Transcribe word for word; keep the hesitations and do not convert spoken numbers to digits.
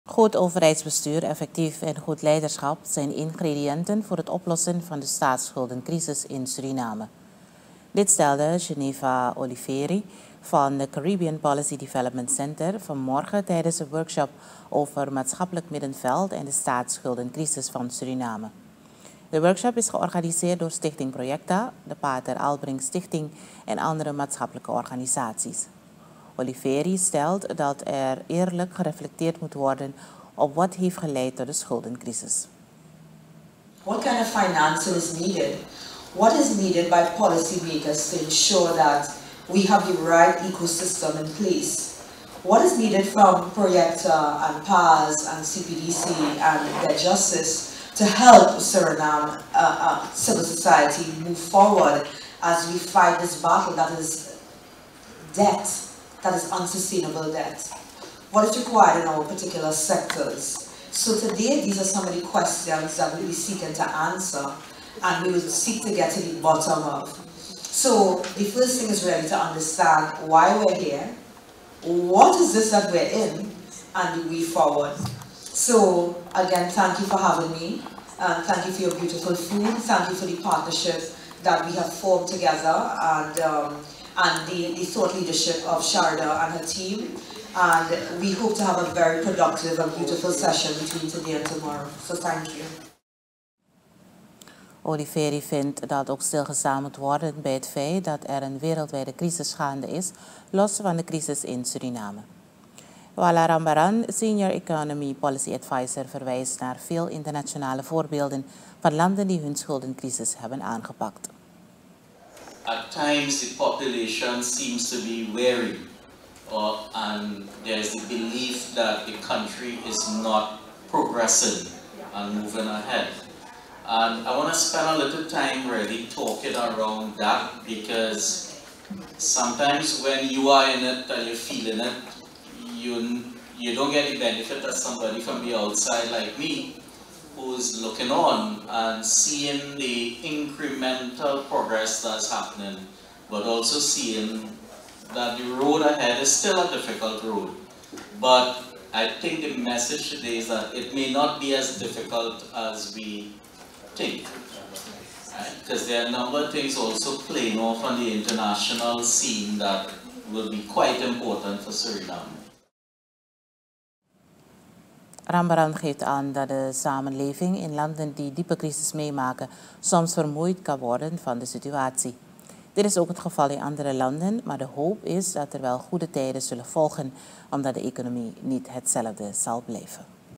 Goed overheidsbestuur, effectief en goed leiderschap zijn ingrediënten voor het oplossen van de staatsschuldencrisis in Suriname. Dit stelde Geneva Oliveri van de Caribbean Policy Development Center vanmorgen tijdens een workshop over maatschappelijk middenveld en de staatsschuldencrisis van Suriname. De workshop is georganiseerd door Stichting Projecta, de Pater Albrink Stichting en andere maatschappelijke organisaties. Oliveri stelt dat er eerlijk gereflecteerd moet worden op wat heeft geleid tot de schuldencrisis. What kind of financing is needed? What is needed by policymakers to ensure that we have the right ecosystem in place? What is needed from Projecta and P A S and C P D C and Get Justice to help Suriname uh, uh, civil society move forward as we fight this battle that is debt, that is unsustainable debt? What is required in our particular sectors? So today, these are some of the questions that we'll be seeking to answer and we will seek to get to the bottom of. So the first thing is really to understand why we're here, what is this that we're in, and the way forward. So again, thank you for having me, and thank you for your beautiful food, thank you for the partnership that we have formed together, and, um, and the, the thought leadership of Sharda and her team. And we hope to have a very productive and beautiful session between today and tomorrow. So thank you. Oliveri vindt dat ook stilgestaan moet worden bij het feit dat er een wereldwijde crisis gaande is, los van de crisis in Suriname. Wala Rambaran, Senior Economy Policy Advisor, verwijst naar veel internationale voorbeelden van landen die hun schuldencrisis hebben aangepakt. At times the population seems to be wary. Uh, and there is the belief that the country is not progressing and moving ahead. And I want to spend a little time really talking around that, because sometimes when you are in it and you're feeling it, you, you don't get the benefit of somebody from the outside like me, who's looking on and seeing the incremental progress that's happening, but also seeing that the road ahead is still a difficult road. But I think the message today is that it may not be as difficult as we think. Because right? There are a number of things also playing off on the international scene that will be quite important for Suriname. Rambaran geeft aan dat de samenleving in landen die diepe crisis meemaken soms vermoeid kan worden van de situatie. Dit is ook het geval in andere landen, maar de hoop is dat er wel goede tijden zullen volgen, omdat de economie niet hetzelfde zal blijven.